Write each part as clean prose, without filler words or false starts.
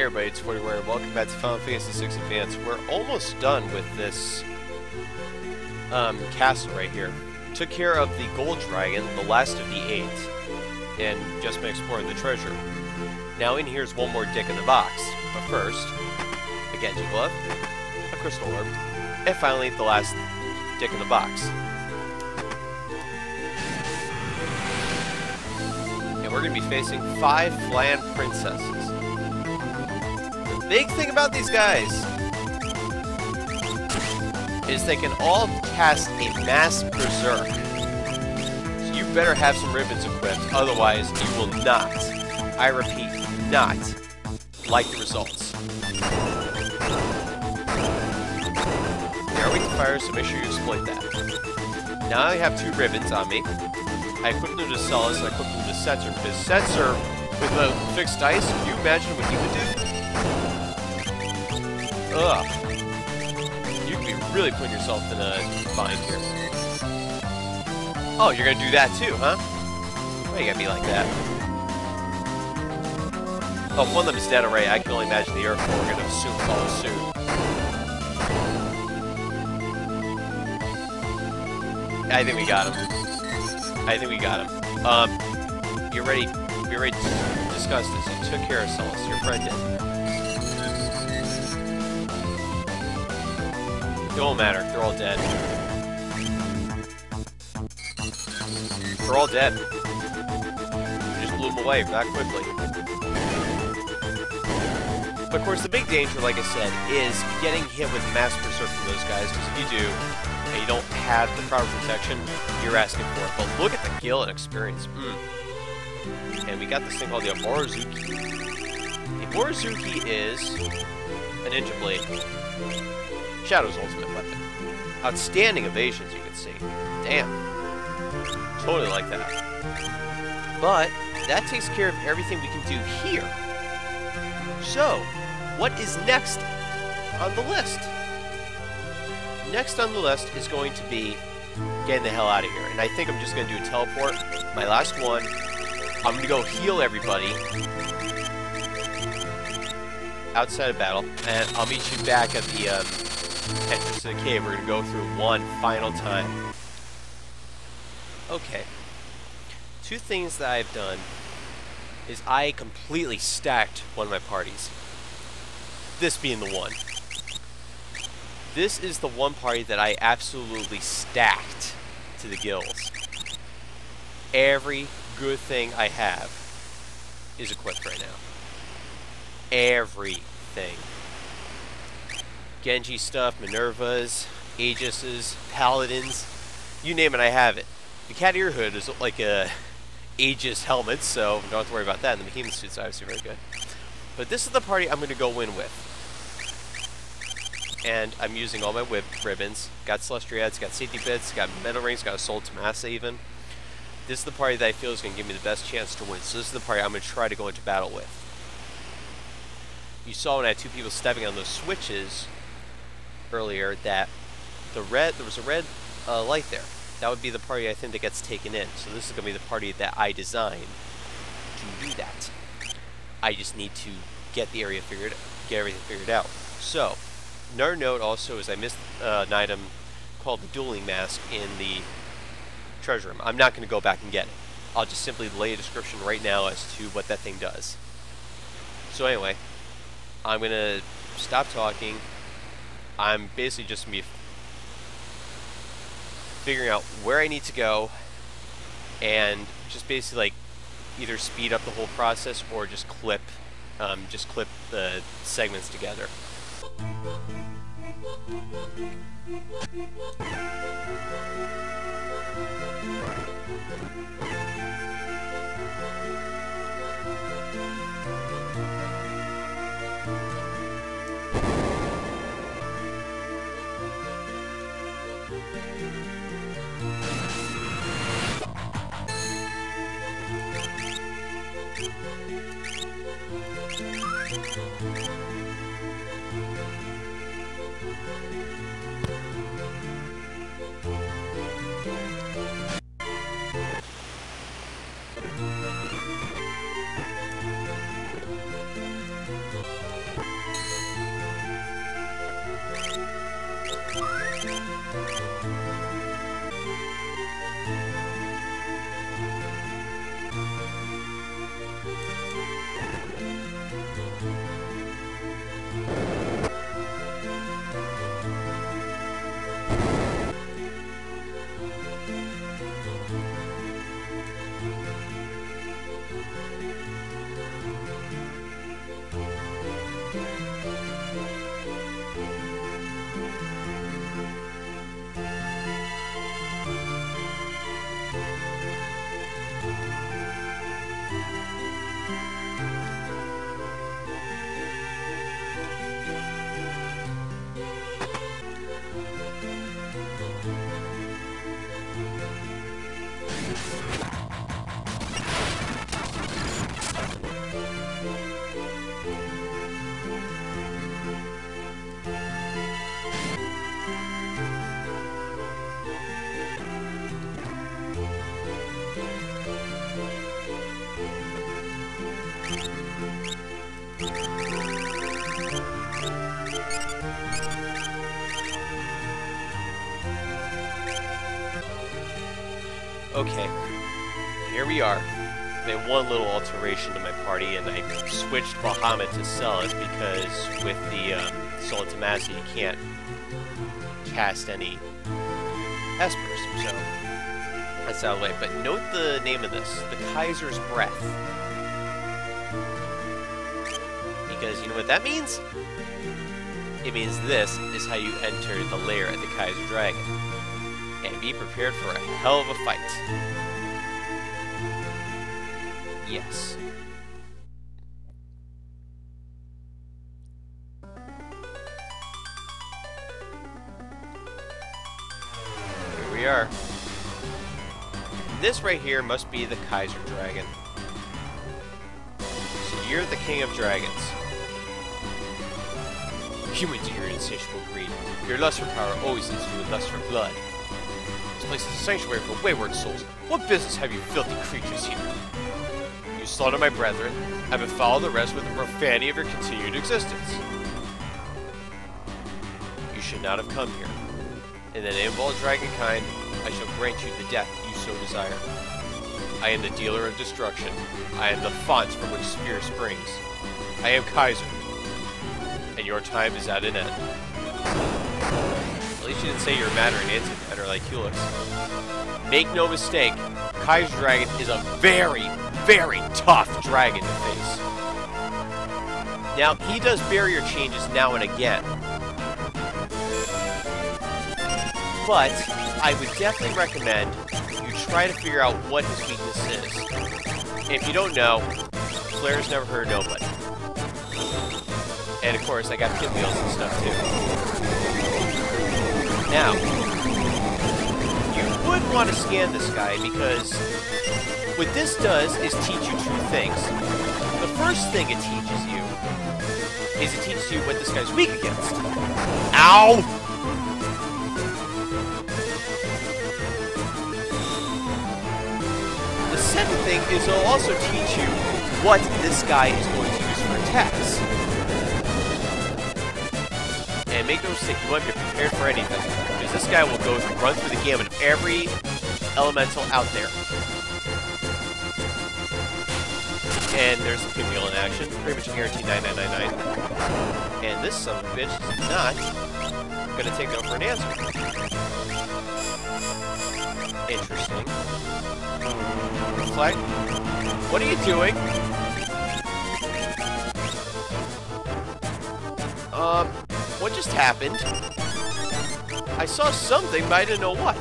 everybody, it's 41 and welcome back to Final Fantasy VI Advance. We're almost done with this castle right here. Took care of the gold dragon, the last of the 8, and just been exploring the treasure. Now in here's one more dick in the box, but first, a Genji glove, a crystal orb, and finally the last dick in the box. And we're going to be facing 5 Flan princesses. The big thing about these guys is they can all cast a mass berserk. So you better have some ribbons equipped, otherwise you will not, I repeat, not like the results. They are weak to fire, so make sure you exploit that. Now I have 2 ribbons on me. I equip them to Celis, and I equip them to Setzer, because Setzer, with a fixed dice, can you imagine what he would do? Ugh. You could be really putting yourself in a bind here. Oh, you're gonna do that too, huh? Why you gotta be like that? Oh, if one of them is dead already, I can only imagine the Earth 4 are gonna soon follow suit. I think we got him. I think we got him. You're ready to discuss this. You took care of Celis, your friend did. It won't matter. They're all dead. They're all dead. You just blew them away that quickly. But of course, the big danger, like I said, is getting hit with mass berserk from those guys. Because if you do, and you don't have the proper protection, you're asking for it. But look at the gil and experience. And we got this thing called the Amorozuki. The Amorozuki is a ninja blade. Shadow's ultimate weapon. Outstanding evasions, you can see. Damn. Totally like that. But that takes care of everything we can do here. So, what is next on the list? Next on the list is going to be getting the hell out of here. And I think I'm just going to do a teleport. My last one. I'm going to go heal everybody outside of battle. And I'll meet you back at the entrance to the cave. We're going to go through one final time. Okay. 2 things that I've done is I completely stacked one of my parties. This being the one. This is the one party that I absolutely stacked to the gills. Every good thing I have is equipped right now. Everything. Genji stuff, Minervas, Aegis's, Paladins, you name it, I have it. The cat ear hood is like a Aegis helmet, so don't have to worry about that. And the behemoth suit's obviously very good. But this is the party I'm going to go in with. And I'm using all my whip ribbons. Got Celestiads, got safety bits, got metal rings, got a soul to Massa even. This is the party that I feel is going to give me the best chance to win. So this is the party I'm going to try to go into battle with. You saw when I had 2 people stepping on those switches earlier that there was a red light there. That would be the party I think that gets taken in. So this is going to be the party that I designed to do that. I just need to get the area figured, get everything figured out. So, another note also is I missed an item called the dueling mask in the treasure room. I'm not going to go back and get it. I'll just simply lay a description right now as to what that thing does. So anyway, I'm going to stop talking. I'm basically just going to be figuring out where I need to go and just basically like either speed up the whole process or just clip the segments together. Okay, here we are. I made one little alteration to my party, and I switched Bahamut to Celis because with the Soul Tomasi, you can't cast any Espers, so that's out of the way. But note the name of this, the Kaiser's Breath. Because you know what that means? It means this is how you enter the lair at the Kaiser Dragon. And be prepared for a hell of a fight. Yes. Here we are. This right here must be the Kaiser Dragon. So you're the King of Dragons. Humans are your insatiable greed. Your lust for power always leads to a lust for blood. This place is a sanctuary for wayward souls. What business have you filthy creatures here? You slaughter my brethren, and befoul the rest with the profanity of your continued existence. You should not have come here. In the name of all dragonkind, I shall grant you the death you so desire. I am the dealer of destruction. I am the font from which fear springs. I am Kaiser, and your time is at an end. At least you didn't say you're matter and antimatter like Helix. Make no mistake, Kaiser Dragon is a very, very tough dragon to face. Now, he does barrier changes now and again. But I would definitely recommend you try to figure out what his weakness is. If you don't know, Flair's never hurt nobody. And of course, I got pinwheels and stuff too. Now, you would want to scan this guy because what this does is teach you two things. The first thing it teaches you is it teaches you what this guy's weak against. Ow! The second thing is it'll also teach you what this guy is going to use for attacks. And make no mistake, you want to be prepared for anything. Because this guy will run through the gamut of every elemental out there. And there's the pinwheel in action. Pretty much guaranteed 9999. And this son of a bitch is not going to take no for an answer. Interesting. Reflect. What are you doing? What just happened? I saw something, but I didn't know what.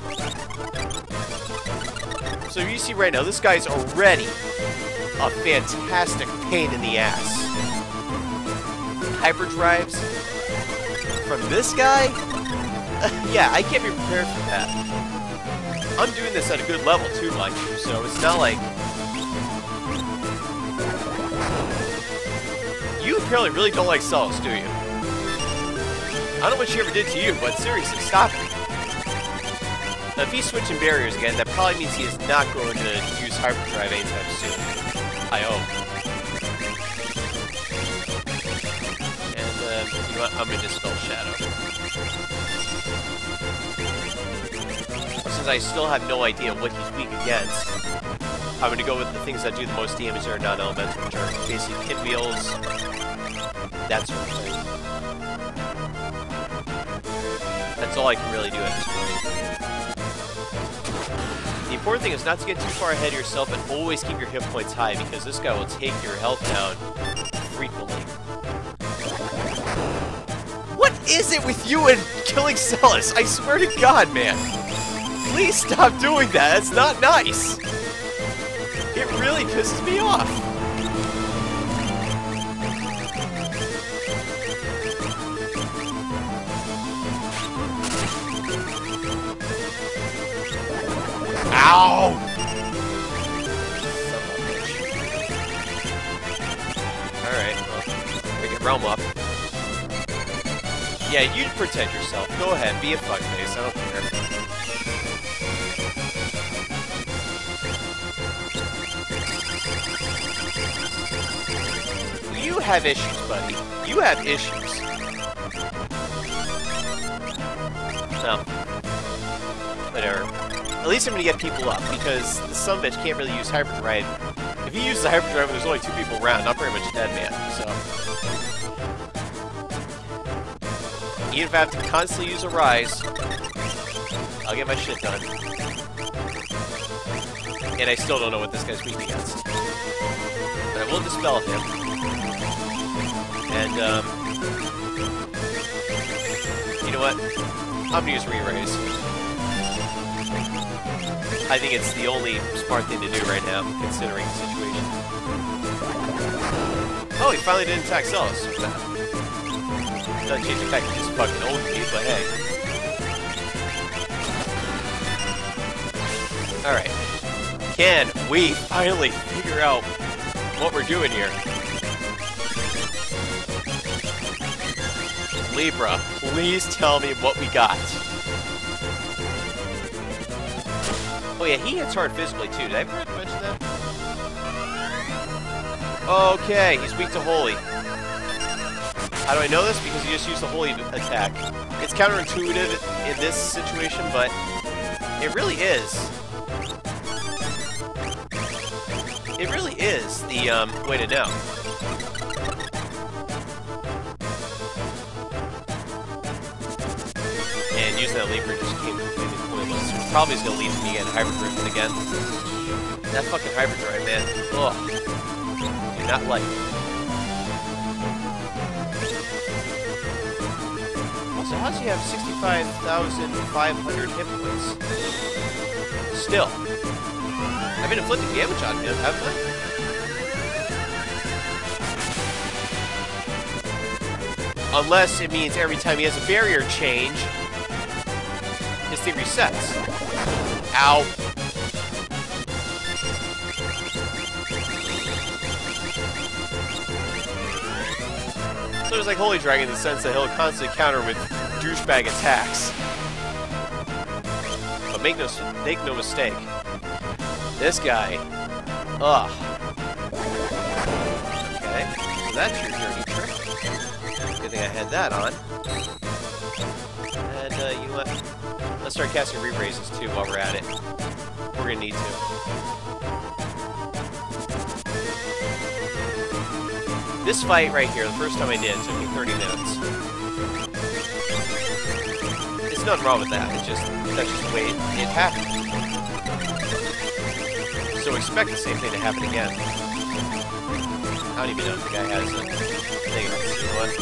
So you see right now, this guy's already a fantastic pain in the ass. Hyperdrives from this guy? Yeah, I can't be prepared for that. I'm doing this at a good level too, like you, so it's not like... You apparently really don't like Celis, do you? I don't know what she ever did to you, but seriously, stop it. Now, if he's switching barriers again, that probably means he is not going to use Hyperdrive anytime soon. I hope. And, you know what? I'm going to dispel Shadow. Since I still have no idea what he's weak against, I'm going to go with the things that do the most damage that are non-elemental, which are basically pinwheels, that sort of thing. That's all I can really do at this point. The important thing is not to get too far ahead of yourself and always keep your hit points high, because this guy will take your health down frequently. What is it with you and killing Celis? I swear to God, man. Please stop doing that. That's not nice. It really pisses me off. Ow! Alright, well, we can realm up. Yeah, you protect yourself. Go ahead, be a fuckface, I don't care. You have issues, buddy. You have issues. No. Whatever. at least I'm going to get people up, because the sumbitch can't really use Hyperdrive. If he uses the Hyperdrive when there's only 2 people around, I'm pretty much a dead man, so... Even if I have to constantly use a rise, I'll get my shit done. And I still don't know what this guy's weak against. But I will dispel him. And, you know what? I'm gonna use Re-Raise. I think it's the only smart thing to do right now, considering the situation. Oh, he finally didn't attack Celos. Doesn't change the fact he just fucking owned me, but hey. Alright. Can we finally figure out what we're doing here? Libra, please tell me what we got. Oh yeah, he hits hard physically too. Did I ever mention that? Okay, he's weak to Holy. How do I know this? Because he just used the Holy attack. It's counterintuitive in this situation, but it really is. It really is the way to know. And using that Leaper just came completely pointless. Probably is going to lead to me getting Hyperdrive again. That fucking Hyperdrive, man. Ugh. Do not like it. So how does he have 65,500 hit points? Still. I've been inflicting damage on him, haven't I? Unless it means every time he has a barrier change, his thing resets. Ow. So it's like Holy Dragon in the sense that he'll constantly counter with douchebag attacks. But make no mistake. This guy. Ugh. Okay, so that's your dirty trick. Good thing I had that on. And, you know what? Let's start casting Re-Raises, too, while we're at it. We're gonna need to. This fight right here, the first time I did, it took me 30 minutes. There's nothing wrong with that. It's just, that's just the way it happened. So expect the same thing to happen again. I don't even know if the guy has a thing about this, you know what?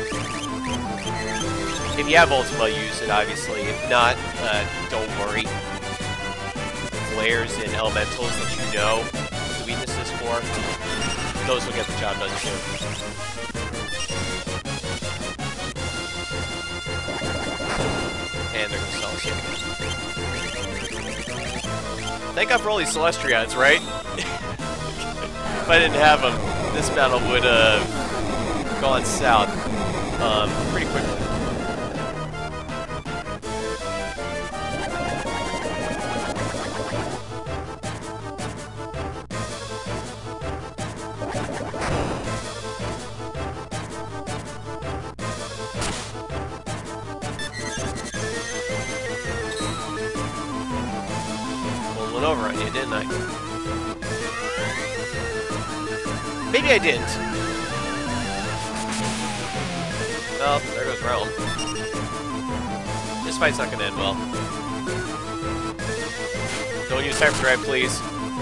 If you have Ultima, use it, obviously. If not, don't worry. Flares and elementals that you know the weaknesses for, those will get the job done too. And they're going to sell us here. Thank God for all these Celestriads, right? If I didn't have them, this battle would have gone south pretty quickly. Over on you, didn't I? Maybe I didn't. Well, there goes Realm. This fight's not gonna end well. Don't use Hyperdrive, please.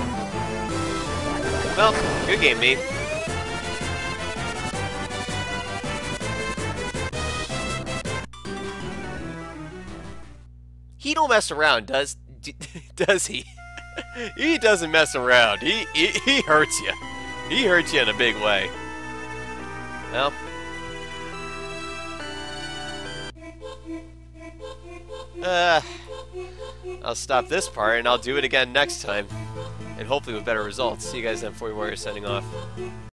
Well, good game, me. He don't mess around, does he? He doesn't mess around. He hurts you. He hurts you in a big way. Well. I'll stop this part and I'll do it again next time. And hopefully with better results. See you guys then, 40 Warriors signing off.